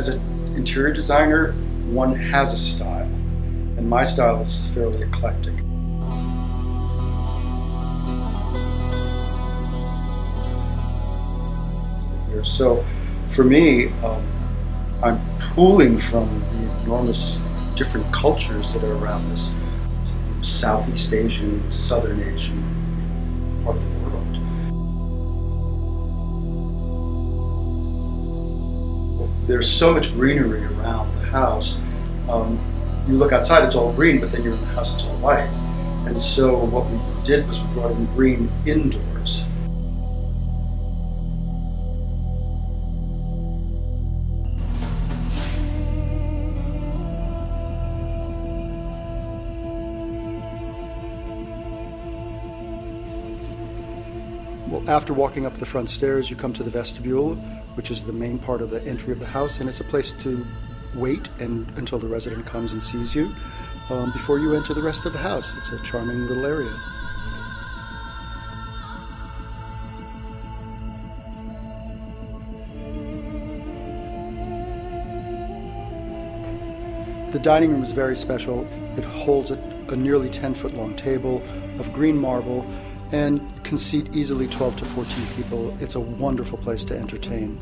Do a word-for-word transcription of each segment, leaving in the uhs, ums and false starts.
as an interior designer, one has a style, and my style is fairly eclectic. So for me, um, I'm pulling from the enormous different cultures that are around this Southeast Asian, Southern Asian part of the world. There's so much greenery around the house. Um, you look outside, it's all green, but then you're in the house, it's all white. And so what we did was we brought in green indoors. Well, after walking up the front stairs, you come to the vestibule, which is the main part of the entry of the house, and it's a place to wait and, until the resident comes and sees you um, before you enter the rest of the house. It's a charming little area. The dining room is very special. It holds a, a nearly ten foot long table of green marble and can seat easily twelve to fourteen people. It's a wonderful place to entertain.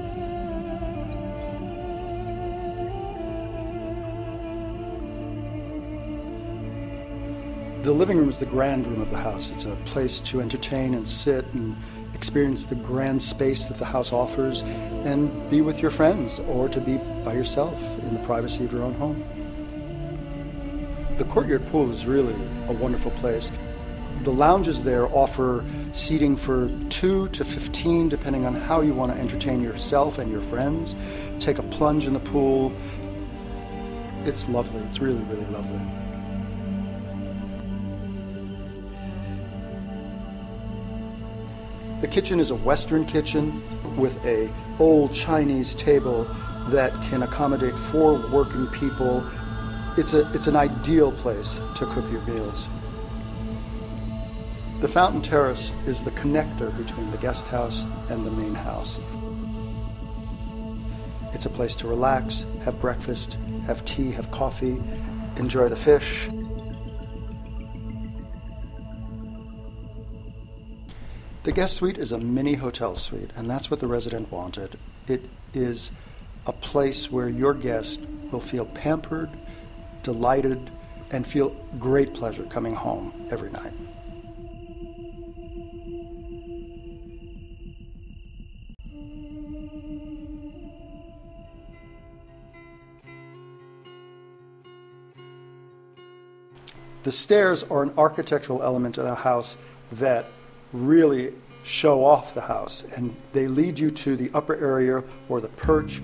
The living room is the grand room of the house. It's a place to entertain and sit and experience the grand space that the house offers and be with your friends or to be by yourself in the privacy of your own home. The courtyard pool is really a wonderful place. The lounges there offer seating for two to fifteen, depending on how you want to entertain yourself and your friends. Take a plunge in the pool. It's lovely. It's really, really lovely. The kitchen is a Western kitchen with a old Chinese table that can accommodate four working people. It's a, it's an ideal place to cook your meals. The fountain terrace is the connector between the guest house and the main house. It's a place to relax, have breakfast, have tea, have coffee, enjoy the fish. The guest suite is a mini hotel suite, and that's what the resident wanted. It is a place where your guest will feel pampered, delighted, and feel great pleasure coming home every night. The stairs are an architectural element of the house that really show off the house, and they lead you to the upper area or the perch.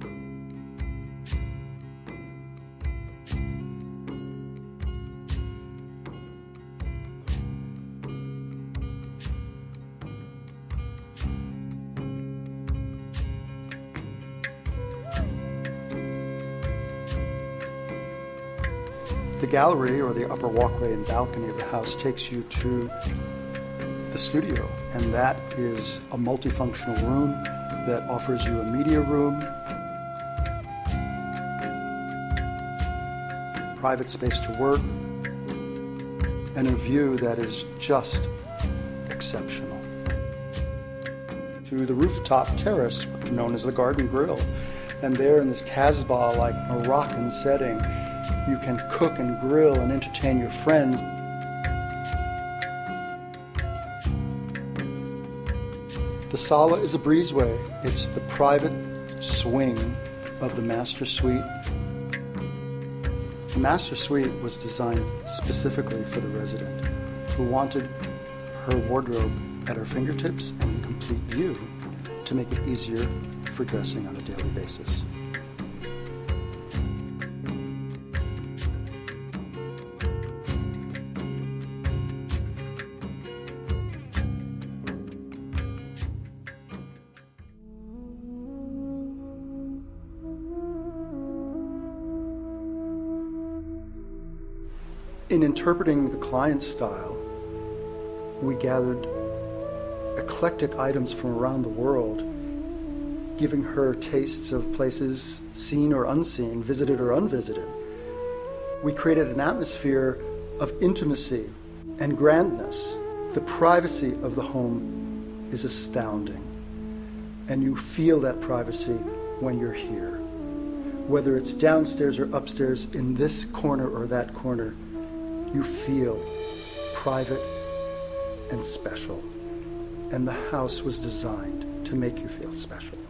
The gallery, or the upper walkway and balcony of the house, takes you to the studio, and that is a multifunctional room that offers you a media room, private space to work, and a view that is just exceptional. To the rooftop terrace, known as the Garden Grill, and there in this Casbah-like Moroccan setting, you can cook and grill and entertain your friends. The sala is a breezeway. It's the private swing of the master suite. The master suite was designed specifically for the resident who wanted her wardrobe at her fingertips and in complete view to make it easier for dressing on a daily basis. In interpreting the client's style, we gathered eclectic items from around the world giving her tastes of places seen or unseen, visited or unvisited. We created an atmosphere of intimacy and grandness. The privacy of the home is astounding, and you feel that privacy when you're here. Whether it's downstairs or upstairs, in this corner or that corner, you feel private and special. And the house was designed to make you feel special.